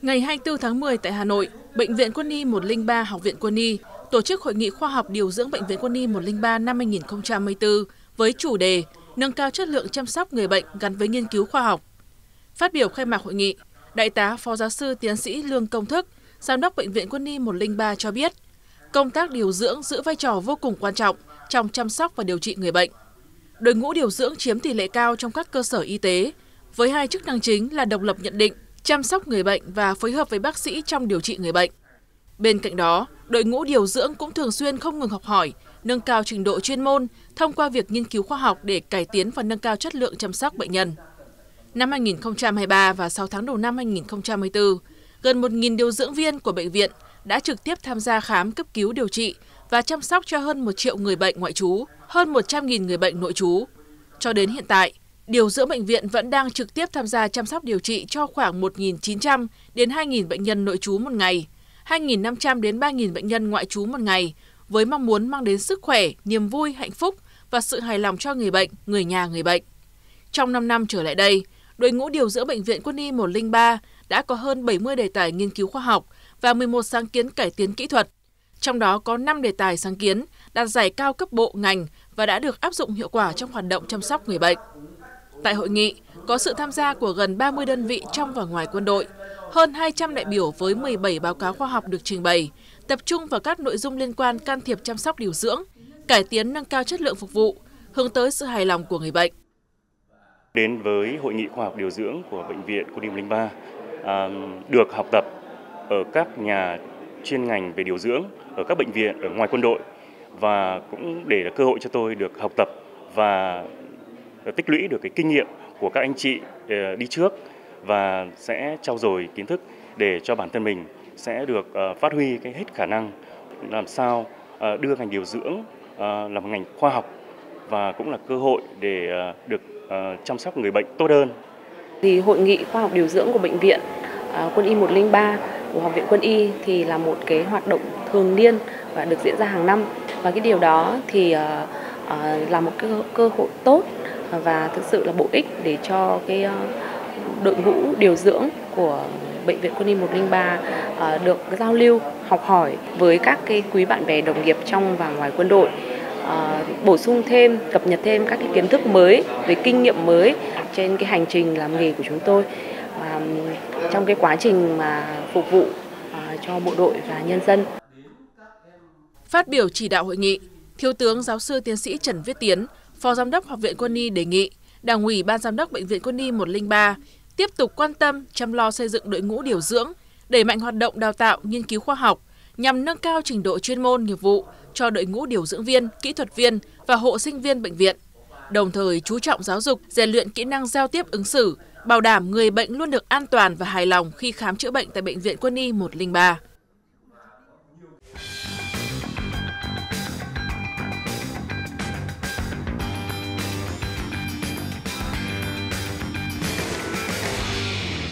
Ngày 24 tháng 10 tại Hà Nội, Bệnh viện Quân y 103 Học viện Quân y tổ chức hội nghị khoa học điều dưỡng Bệnh viện Quân y 103 năm 2024 với chủ đề nâng cao chất lượng chăm sóc người bệnh gắn với nghiên cứu khoa học. Phát biểu khai mạc hội nghị, Đại tá Phó Giáo sư Tiến sĩ Lương Công Thức, Giám đốc Bệnh viện Quân y 103 cho biết, công tác điều dưỡng giữ vai trò vô cùng quan trọng trong chăm sóc và điều trị người bệnh. Đội ngũ điều dưỡng chiếm tỷ lệ cao trong các cơ sở y tế, với hai chức năng chính là độc lập nhận định, chăm sóc người bệnh và phối hợp với bác sĩ trong điều trị người bệnh. Bên cạnh đó, đội ngũ điều dưỡng cũng thường xuyên không ngừng học hỏi, nâng cao trình độ chuyên môn thông qua việc nghiên cứu khoa học để cải tiến và nâng cao chất lượng chăm sóc bệnh nhân. Năm 2023 và 6 tháng đầu năm 2024, gần 1.000 điều dưỡng viên của bệnh viện đã trực tiếp tham gia khám cấp cứu điều trị và chăm sóc cho hơn 1 triệu người bệnh ngoại trú, hơn 100.000 người bệnh nội trú. Cho đến hiện tại, điều dưỡng bệnh viện vẫn đang trực tiếp tham gia chăm sóc điều trị cho khoảng 1.900 đến 2.000 bệnh nhân nội trú một ngày, 2.500 đến 3.000 bệnh nhân ngoại trú một ngày, với mong muốn mang đến sức khỏe, niềm vui, hạnh phúc và sự hài lòng cho người bệnh, người nhà người bệnh. Trong 5 năm trở lại đây, đội ngũ điều dưỡng Bệnh viện Quân y 103 đã có hơn 70 đề tài nghiên cứu khoa học và 11 sáng kiến cải tiến kỹ thuật. Trong đó có 5 đề tài sáng kiến đạt giải cao cấp bộ ngành và đã được áp dụng hiệu quả trong hoạt động chăm sóc người bệnh. Tại hội nghị, có sự tham gia của gần 30 đơn vị trong và ngoài quân đội, hơn 200 đại biểu với 17 báo cáo khoa học được trình bày, tập trung vào các nội dung liên quan can thiệp chăm sóc điều dưỡng, cải tiến nâng cao chất lượng phục vụ, hướng tới sự hài lòng của người bệnh. Đến với Hội nghị khoa học điều dưỡng của Bệnh viện Quân y 103, được học tập ở các nhà chuyên ngành về điều dưỡng, ở các bệnh viện ở ngoài quân đội, và cũng để là cơ hội cho tôi được học tập và tích lũy được cái kinh nghiệm của các anh chị đi trước, và sẽ trau dồi kiến thức để cho bản thân mình sẽ được phát huy cái hết khả năng, làm sao đưa ngành điều dưỡng là một ngành khoa học và cũng là cơ hội để được chăm sóc người bệnh tốt hơn. Thì hội nghị khoa học điều dưỡng của Bệnh viện Quân y 103 của Học viện Quân y thì là một cái hoạt động thường niên và được diễn ra hàng năm, và cái điều đó thì là một cái cơ hội tốt và thực sự là bổ ích để cho cái đội ngũ điều dưỡng của Bệnh viện Quân y 103 được giao lưu, học hỏi với các cái quý bạn bè đồng nghiệp trong và ngoài quân đội, bổ sung thêm, cập nhật thêm các cái kiến thức mới, về kinh nghiệm mới trên cái hành trình làm nghề của chúng tôi trong cái quá trình mà phục vụ cho bộ đội và nhân dân. Phát biểu chỉ đạo hội nghị, Thiếu tướng Giáo sư Tiến sĩ Trần Viết Tiến, Phó Giám đốc Học viện Quân y đề nghị Đảng ủy Ban Giám đốc Bệnh viện Quân y 103 tiếp tục quan tâm chăm lo xây dựng đội ngũ điều dưỡng, đẩy mạnh hoạt động đào tạo, nghiên cứu khoa học nhằm nâng cao trình độ chuyên môn nghiệp vụ cho đội ngũ điều dưỡng viên, kỹ thuật viên và hộ sinh viên bệnh viện. Đồng thời chú trọng giáo dục, rèn luyện kỹ năng giao tiếp ứng xử, bảo đảm người bệnh luôn được an toàn và hài lòng khi khám chữa bệnh tại Bệnh viện Quân y 103.